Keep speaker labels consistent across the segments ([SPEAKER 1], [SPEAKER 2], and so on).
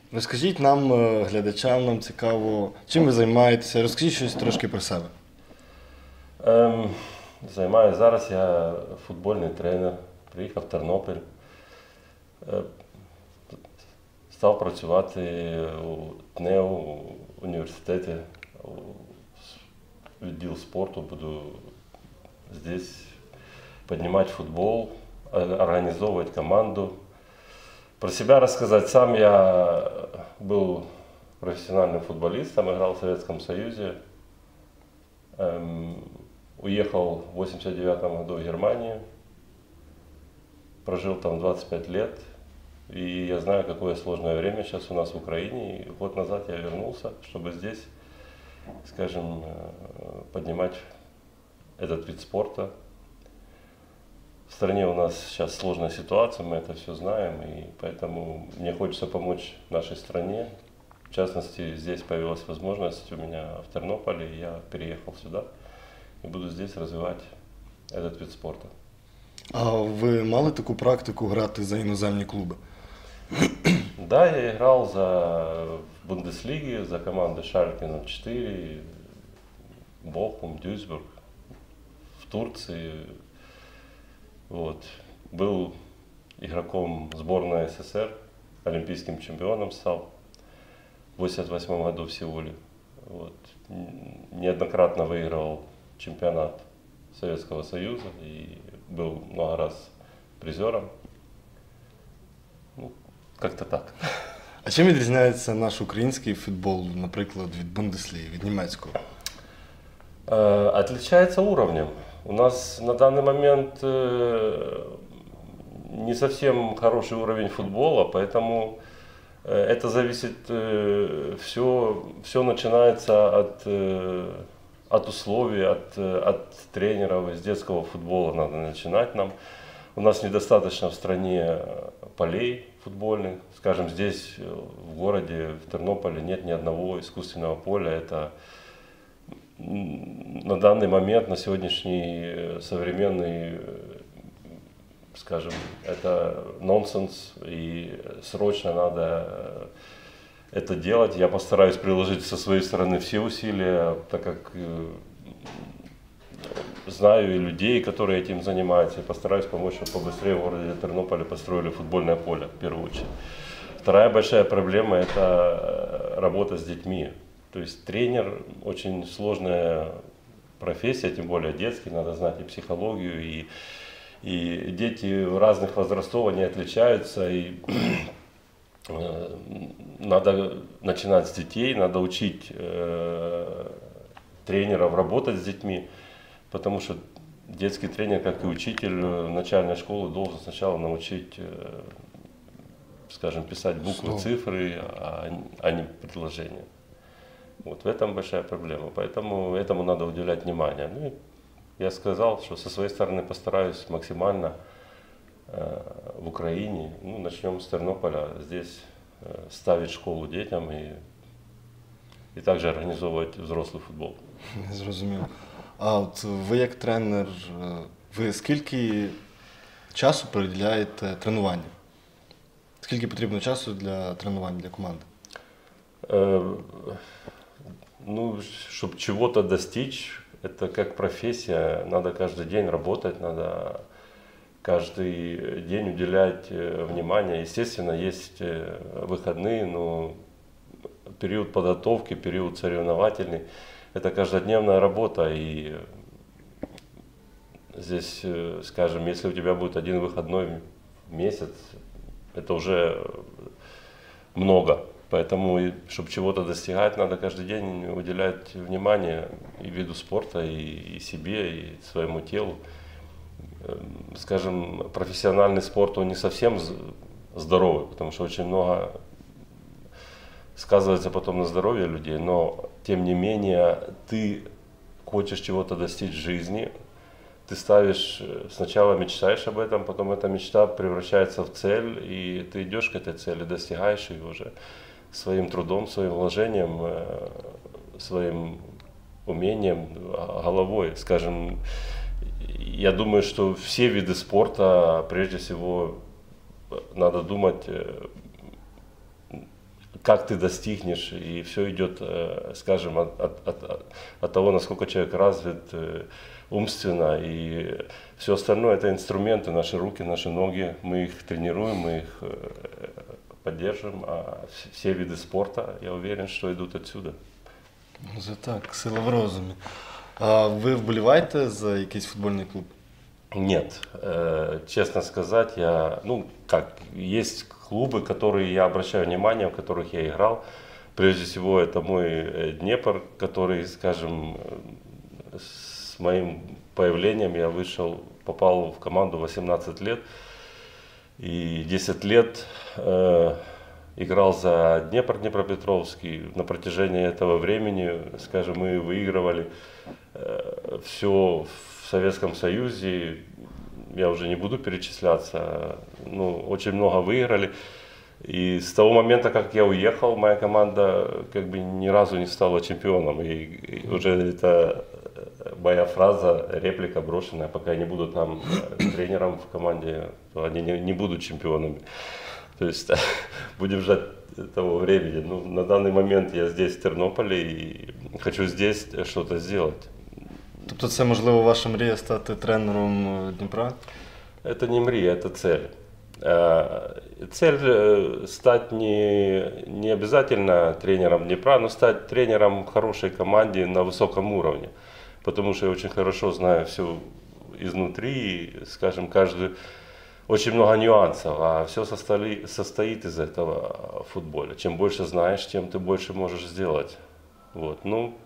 [SPEAKER 1] Розкажіть нам, глядачам, нам цікаво, чим ви займаєтеся, розкажіть щось трошки про себе.
[SPEAKER 2] Ем, Займаюся зараз, я футбольний тренер, приїхав в Тернопіль, Е, став працювати у ТНЕУ, у університеті, у відділ спорту, буду здесь поднимать футбол, организовывать команду. Про себя рассказать. Сам я был профессиональным футболистом, играл в Советском Союзе. Уехал в 89 году в Германию, прожил там 25 лет. И я знаю, какое сложное время сейчас у нас в Украине. И год назад я вернулся, чтобы здесь, скажем, поднимать этот вид спорта. В стране у нас сейчас сложная ситуация, мы это все знаем, и поэтому мне хочется помочь нашей стране. В частности, здесь появилась возможность у меня в Тернополе, и я переехал сюда и буду здесь развивать этот вид спорта.
[SPEAKER 1] А ви мали таку практику грати за іноземні клуби?
[SPEAKER 2] Да, я играл в Бундеслиге, за команды Шальке 04, Бохум, Дюйсбург, в Турции. Вот. Был игроком сборной СССР, олимпийским чемпионом стал в 1988 году в Сеуле. Вот. Неоднократно выигрывал чемпионат Советского Союза и был много раз призером. Ну, как-то так.
[SPEAKER 1] А чим відрізняється наш український футбол, наприклад, від Бундесліги, від німецького?
[SPEAKER 2] Отличается уровнем. У нас на данный момент не совсем хороший уровень футбола, поэтому это зависит, все начинается от условий, от тренеров, из детского футбола надо начинать нам. У нас недостаточно в стране полей футбольных. Скажем, здесь в городе, в Тернополе нет ни одного искусственного поля. Это на данный момент, на сегодняшний современный, скажем, это нонсенс, и срочно надо это делать. Я постараюсь приложить со своей стороны все усилия, так как знаю и людей, которые этим занимаются, и постараюсь помочь, чтобы побыстрее в городе Тернополе построили футбольное поле, в первую очередь. Вторая большая проблема – это работа с детьми. То есть тренер – очень сложная профессия, тем более детский, надо знать и психологию, и дети разных возрастов, они отличаются, и надо начинать с детей, надо учить тренеров работать с детьми, потому что детский тренер, как и учитель начальной школы, должен сначала научить, скажем, писать буквы, цифры, а не предложения. Вот в этом большая проблема, поэтому этому надо уделять внимание. Ну, я сказал, что со своей стороны постараюсь максимально в Украине, ну, начнем с Тернополя, здесь ставить школу детям и также организовывать взрослый футбол.
[SPEAKER 1] Зрозумів. А от ви як тренер, ви скільки часу приділяєте тренуванню? Скільки потрібно часу для тренувань для команди?
[SPEAKER 2] Ну, чтобы чего-то достичь, это как профессия, надо каждый день работать, надо каждый день уделять внимание. Естественно, есть выходные, но период подготовки, период соревновательный, это каждодневная работа. И здесь, скажем, если у тебя будет один выходной в месяц, это уже много. Поэтому, чтобы чего-то достигать, надо каждый день уделять внимание и виду спорта, и себе, и своему телу. Скажем, профессиональный спорт, он не совсем здоровый, потому что очень много сказывается потом на здоровье людей, но тем не менее ты хочешь чего-то достичь в жизни, ты ставишь, сначала мечтаешь об этом, потом эта мечта превращается в цель, и ты идешь к этой цели, достигаешь ее уже своим трудом, своим вложением, своим умением, головой. Скажем, я думаю, что все виды спорта, прежде всего, надо думать как ты достигнешь, и все идет, скажем, от того, насколько человек развит умственно, и все остальное это инструменты, наши руки, наши ноги, мы их тренируем, мы их поддерживаем, а все виды спорта, я уверен, что идут отсюда.
[SPEAKER 1] Це так, сила в розумі. А ви вболіваєте за якийсь футбольний клуб?
[SPEAKER 2] Нет, честно сказать, есть клубы, которые я обращаю внимание, в которых я играл. Прежде всего, это мой Днепр, который, скажем, с моим появлением я попал в команду 18 лет. И 10 лет играл за Днепропетровский. На протяжении этого времени, скажем, мы выигрывали все в Советском Союзе. Я уже не буду перечисляться, очень много выиграли. И с того момента, как я уехал, моя команда как бы ни разу не стала чемпионом. И уже это моя фраза, реплика брошенная, пока я не буду там тренером в команде, то они не будут чемпионами. То есть будем ждать того времени. На данный момент я здесь, в Тернополе, и хочу здесь что-то сделать.
[SPEAKER 1] Тобто це, можливо, ваша мрія стати тренером Дніпра?
[SPEAKER 2] Это не мрия, это цель. Цель стать не обязательно тренером Днепра, но стать тренером хорошей команды на высоком уровне. Потому что я очень хорошо знаю все изнутри, скажем, очень много нюансов, а все состоит из этого в футболе. Чем больше знаешь, тем ты больше можешь сделать. Вот.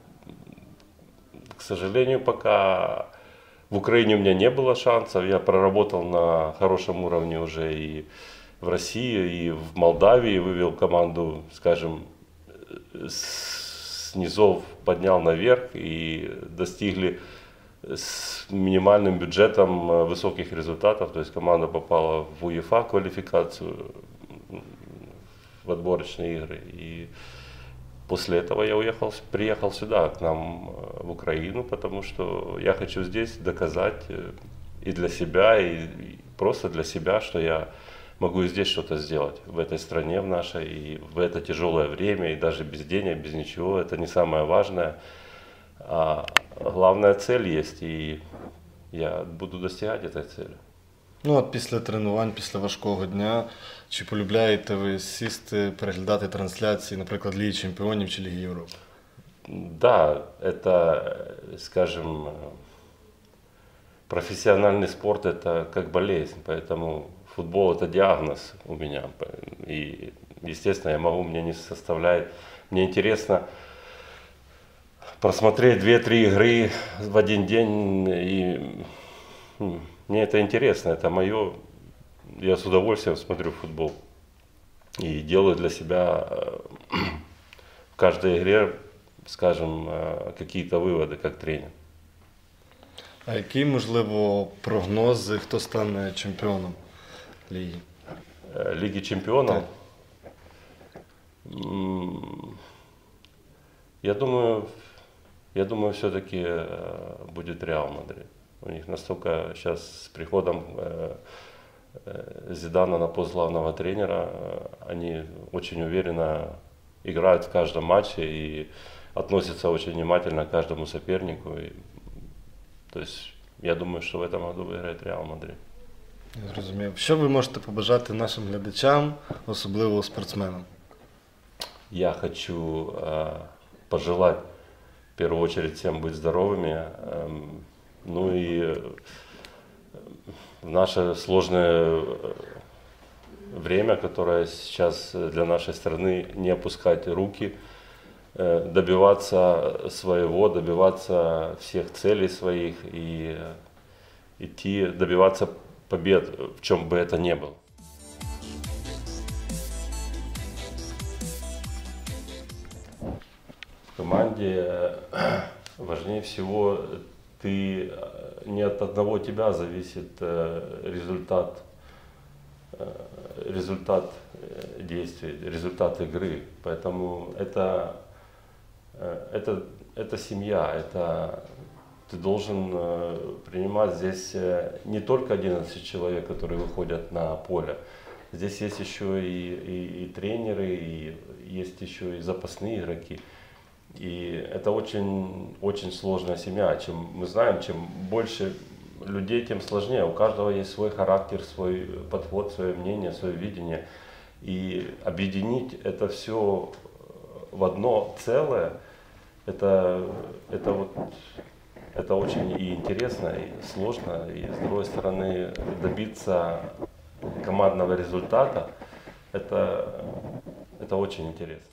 [SPEAKER 2] К сожалению, пока в Украине у меня не было шансов. Я проработал на хорошем уровне уже и в России, и в Молдавии. Вывел команду, скажем, с низов, поднял наверх и достигли с минимальным бюджетом высоких результатов. То есть команда попала в УЕФА квалификацию, в отборочные игры. И после этого я приехал сюда, к нам в Украину, потому что я хочу здесь доказать и для себя, и просто для себя, что я могу и здесь что-то сделать, в этой стране в нашей, и в это тяжелое время, и даже без денег, без ничего, это не самое важное. А главная цель есть, и я буду достигать этой цели.
[SPEAKER 1] От після тренувань, після важкого дня, чи полюбляєте ви сісти, переглядати трансляції, наприклад, Ліги Чемпіонів чи Ліги Європи?
[SPEAKER 2] Да, это, скажем, профессиональный спорт это как болезнь, поэтому футбол это диагноз у меня. И, естественно, мне не составляет, мне интересно просмотреть 2-3 игры в один день, и мне это интересно, это мое, я с удовольствием смотрю футбол и делаю для себя в каждой игре, скажем, какие-то выводы как тренер.
[SPEAKER 1] А які, можливо, прогнози, хто стане чемпіоном Ліги?
[SPEAKER 2] Лиги чемпионов?
[SPEAKER 1] Так.
[SPEAKER 2] Я думаю, все-таки будет Реал Мадрид. У них настолько сейчас с приходом Зидана на пост главного тренера, они очень уверенно играют в каждом матче и относятся очень внимательно к каждому сопернику. То есть я думаю, что в этом году выиграет Реал Мадрид.
[SPEAKER 1] Я зрозумів. Що ви можете побажати нашим глядачам, особливо спортсменам?
[SPEAKER 2] Я хочу пожелать в первую очередь всем быть здоровыми. И в наше сложное время, которое сейчас для нашей страны, не опускать руки, добиваться своего, добиваться всех целей своих и добиваться побед, в чем бы это ни было. В команде важнее всего не от одного тебя зависит результат действий, результат игры. Поэтому это семья, ты должен принимать здесь не только 11 человек, которые выходят на поле, здесь есть еще и тренеры, и есть еще и запасные игроки. И это очень, очень сложная семья. Чем мы знаем, чем больше людей, тем сложнее. У каждого есть свой характер, свой подход, свое мнение, свое видение. И объединить это все в одно целое, это очень и интересно, и сложно. И с другой стороны, добиться командного результата, это очень интересно.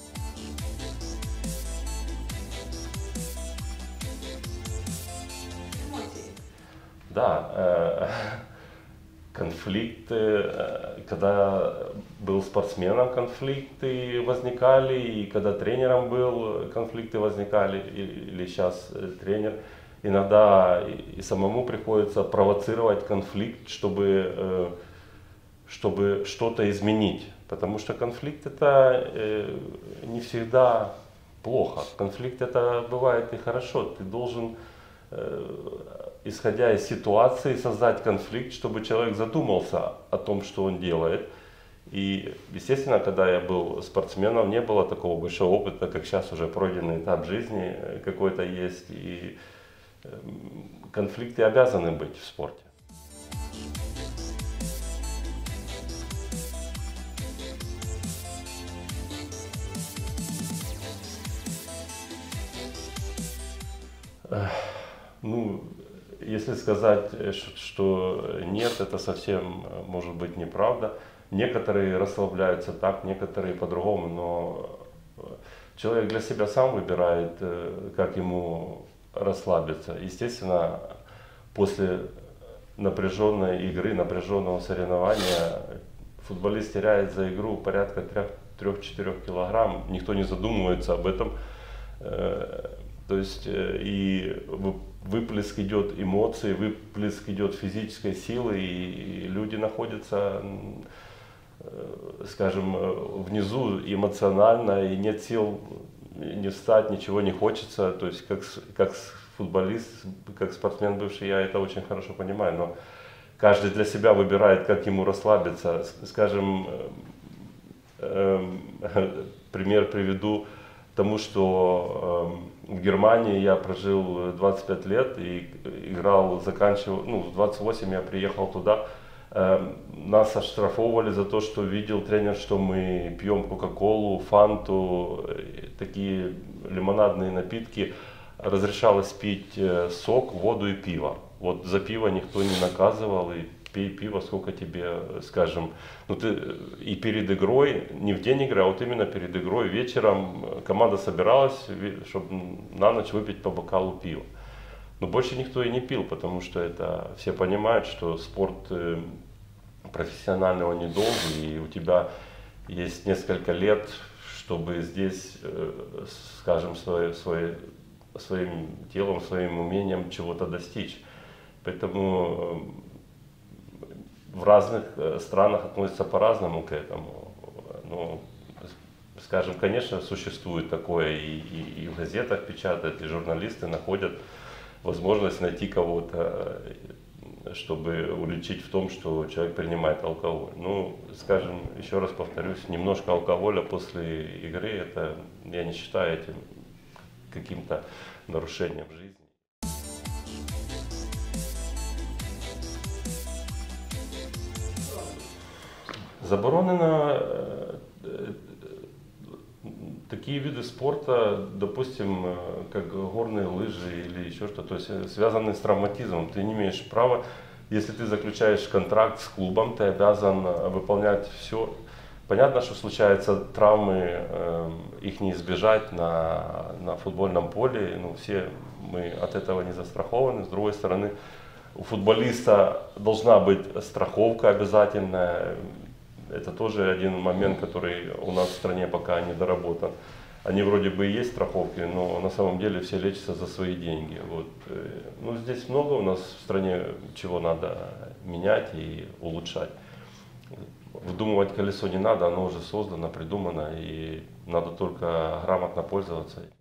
[SPEAKER 2] Да, конфликты, когда был спортсменом, конфликты возникали, и когда тренером был, конфликты возникали, или сейчас тренер. Иногда и самому приходится провоцировать конфликт, чтобы что-то изменить. Потому что конфликт это не всегда плохо. Конфликт это бывает и хорошо. Ты должен, исходя из ситуации, создать конфликт, чтобы человек задумался о том, что он делает. И, естественно, когда я был спортсменом, не было такого большого опыта, как сейчас уже пройденный этап жизни какой-то есть. И конфликты обязаны быть в спорте. Ну, если сказать, что нет, это совсем может быть неправда. Некоторые расслабляются так, некоторые по-другому, но человек для себя сам выбирает, как ему расслабиться. Естественно, после напряженной игры, напряженного соревнования футболист теряет за игру порядка 3-4 килограмм, никто не задумывается об этом. То есть и выплеск идет эмоций, выплеск идет физической силы, и люди находятся, скажем, внизу эмоционально, и нет сил не встать, ничего не хочется. То есть как футболист, как спортсмен бывший, я это очень хорошо понимаю, но каждый для себя выбирает, как ему расслабиться. Скажем, пример приведу тому, что в Германии я прожил 25 лет и играл, заканчивал, в 28 я приехал туда. Нас оштрафовывали за то, что видел тренер, что мы пьем кока-колу, фанту, такие лимонадные напитки. Разрешалось пить сок, воду и пиво. Вот за пиво никто не наказывал, и пей пиво, сколько тебе, скажем, ты и перед игрой, не в день игры, а вот именно перед игрой, вечером команда собиралась, чтобы на ночь выпить по бокалу пива. Но больше никто и не пил, потому что это все понимают, что спорт профессионального недолгий, и у тебя есть несколько лет, чтобы здесь, скажем, своим телом, своим умением чего-то достичь. Поэтому в разных странах относятся по-разному к этому. Ну, скажем, конечно, существует такое, и в газетах печатают, и журналисты находят возможность найти кого-то, чтобы уличить в том, что человек принимает алкоголь. Ну, скажем, еще раз повторюсь, немножко алкоголя после игры, это я не считаю этим каким-то нарушением жизни. Заборонено такие виды спорта, допустим, как горные лыжи или еще что-то, то есть связанные с травматизмом. Ты не имеешь права, если ты заключаешь контракт с клубом, ты обязан выполнять все. Понятно, что случаются травмы, их не избежать на футбольном поле, все мы от этого не застрахованы. С другой стороны, у футболиста должна быть страховка обязательная. Это тоже один момент, который у нас в стране пока не доработан. Они вроде бы и есть страховки, но на самом деле все лечатся за свои деньги. Вот. Ну, здесь много у нас в стране чего надо менять и улучшать. Выдумывать колесо не надо, оно уже создано, придумано, и надо только грамотно пользоваться этим.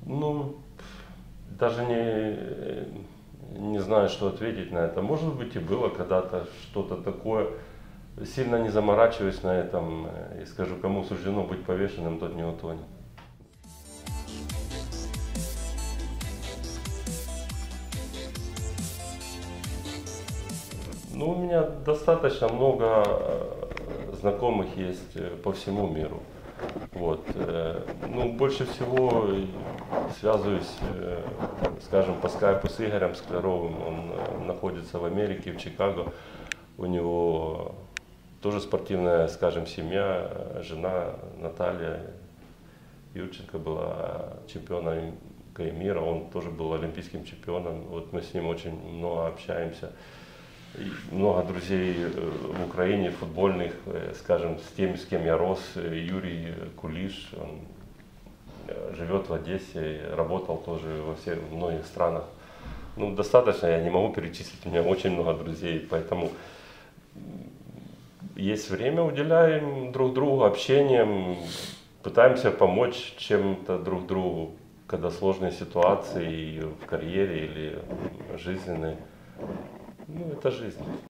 [SPEAKER 2] Ну, даже не знаю, что ответить на это. Может быть, и было когда-то что-то такое. Сильно не заморачиваюсь на этом и скажу, кому суждено быть повешенным, тот не утонет. Ну, у меня достаточно много знакомых есть по всему миру. Вот. Ну, больше всего связываюсь, скажем, по скайпу с Игорем Скляровым. Он находится в Америке, в Чикаго. У него тоже спортивная, скажем, семья. Жена Наталья Юрченко была чемпионом мира. Он тоже был олимпийским чемпионом. Вот мы с ним очень много общаемся. И много друзей в Украине футбольных, скажем, с теми, с кем я рос. Юрий Кулиш, он живет в Одессе, работал тоже во многих странах. Ну, достаточно, я не могу перечислить, у меня очень много друзей, поэтому есть время, уделяем друг другу общением, пытаемся помочь чем-то друг другу, когда сложные ситуации в карьере или жизненные. Ну, это жизнь.